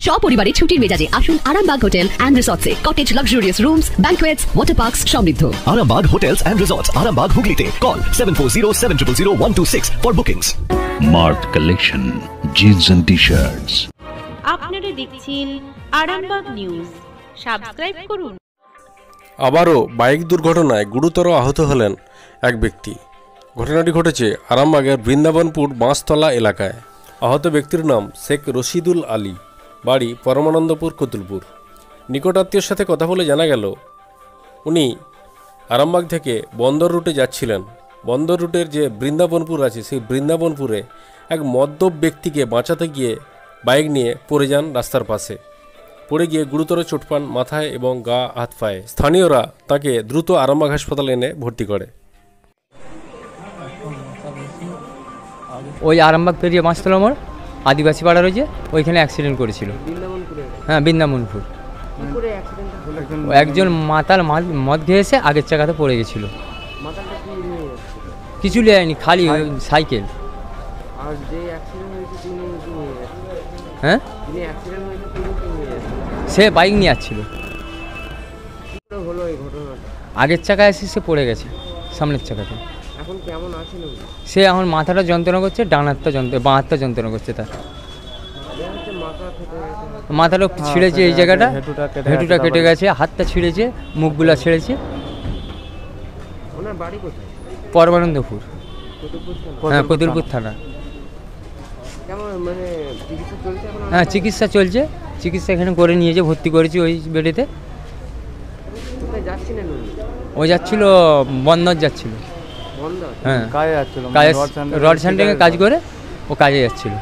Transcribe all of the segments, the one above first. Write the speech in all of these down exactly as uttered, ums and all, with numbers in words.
সপরিবারে ছুটির মেজাজে আসুন আরামবাগ হোটেল অ্যান্ড রিসর্টসে। Cottage luxurious rooms, banquets, water parks সমৃদ্ধ। Arambag Hotels and Resorts, Arambag Hooghly. Call seven four zero seven zero zero one two six for bookings. Mart Collection, jeans and t-shirts. আপনারা দেখছেন Arambagh news, subscribe করুন। আবারও bike দুর্ঘটনায় গুরুতর আহত হলেন এক ব্যক্তি। ঘটনাটি ঘটেছে আরামবাগের বৃন্দাবনপুর বাঁশতলা এলাকায়। আহত ব্যক্তির নাম শেখ রশিদুল আলী, বাড়ি পরমানন্দপুর কতুলপুর। নিকটাত্মীয়র সাথে কথা বলে জানা গেল উনি আরামবাগ থেকে বন্দর রুটে যাচ্ছিলেন। বন্দর রুটের যে বৃন্দাবনপুর আছে সেই বৃন্দাবনপুরে এক মদ্যপ ব্যক্তিকে বাঁচাতে গিয়ে বাইক নিয়ে পড়ে যান রাস্তার পাশে। পড়ে গিয়ে গুরুতর চোট পান মাথায় এবং গা হাত পায়ে। স্থানীয়রা তাকে দ্রুত আরামবাগ হাসপাতালে এনে ভর্তি করে। ওই আরামবাগ পেরিয়ে বাঁশতলা মোড় আদিবাসী পাড়া রয়েছে, ওইখানে অ্যাক্সিডেন্ট করেছিল। হ্যাঁ, বৃন্দাবনপুর। একজন মাতাল মদ খেয়ে এসে আগের চাকাতে পড়ে গেছিল। কিছু নেয়নি, খালি সাইকেল। হ্যাঁ, সে বাইক নিয়ে আসছিল। আগের চাকায় এসে সে পড়ে গেছে সামনের চাকাতে। সে এখন মাথাটা যন্ত্রণা করছে, ডান হাতটা যন্ত্র বাঁ হাতটা যন্ত্রণা করছে। তার মাথাটা ছিঁড়েছে, এই জায়গাটা হেঁটুটা কেটে গেছে, হাতটা ছিঁড়েছে, মুখগুলা ছিঁড়েছে। পরমানন্দপুর, হ্যাঁ, কতুলপুর থানা। হ্যাঁ, চিকিৎসা চলছে। চিকিৎসা এখানে করে নিয়েছে, ভর্তি করেছি ওই বেডেতে। ও যাচ্ছিল বন্দর যাচ্ছিল। হ্যাঁ, রড সেন্টারে কাজ করে ও কাজে যাচ্ছিল।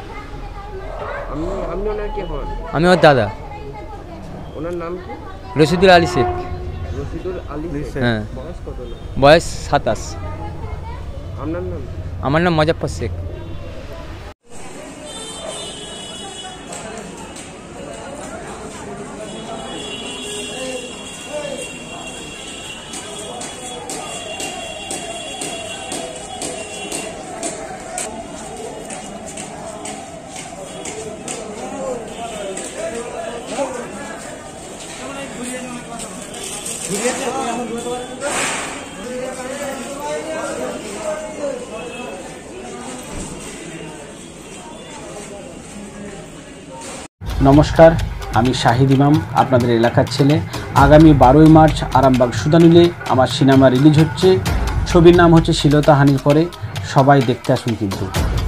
আমি ওর দাদা। রশিদুল আলী শেখ। হ্যাঁ, বয়স সাতাশ। আমার নাম মজাফর শেখ। নমস্কার, আমি শাহিদ ইমাম, আপনাদের এলাকার ছেলে। আগামী বারোই মার্চ আরামবাগ সুদানুলে আমার সিনেমা রিলিজ হচ্ছে। ছবির নাম হচ্ছে শ্লীলতা হানির পরে। সবাই দেখতে আসুন কিন্তু।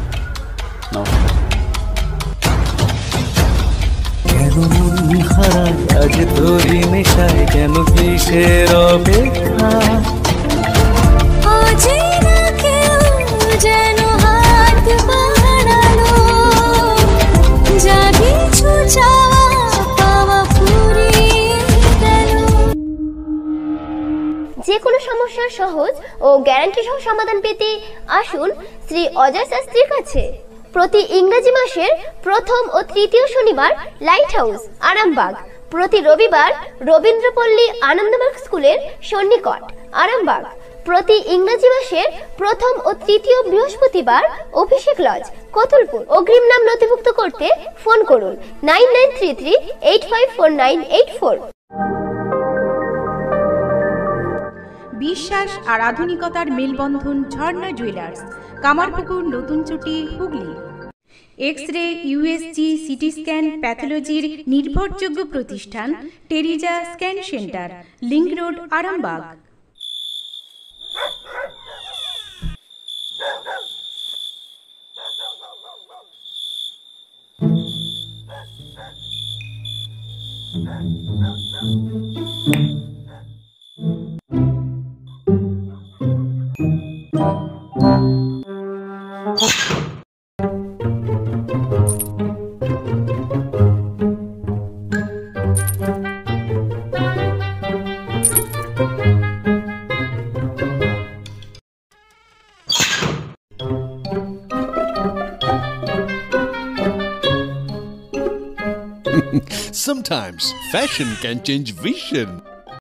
যে কোনো সমস্যার সহজ ও গ্যারান্টি সহ সমাধান পেতে আসুন শ্রী অজয় শাস্ত্রীর কাছে। প্রতি ইংরেজি মাসের প্রথম ও তৃতীয় শনিবার লাইট হাউস আরামবাগ, প্রতি রবিবার রবীন্দ্রপল্লী আনন্দমার্গ স্কুলের সন্নিকট আরামবাগ, প্রতি ইংরেজি মাসের প্রথম ও তৃতীয় বৃহস্পতিবার অভিষেক লজ কতুলপুর। অগ্রিম নাম নথিভুক্ত করতে ফোন করুন nine nine three three eight five four nine eight four. বিশ্বাস আর আধুনিকতার মেলবন্ধন ঝর্ণা জুয়েলার্স, কামারপুকুর, নতুন চুটি, Hooghly. X ray, USG, CT scan, প্যাথোলজির নির্ভরযোগ্য প্রতিষ্ঠান Teresa scan centre, link road, Arambag. Sometimes fashion can change vision.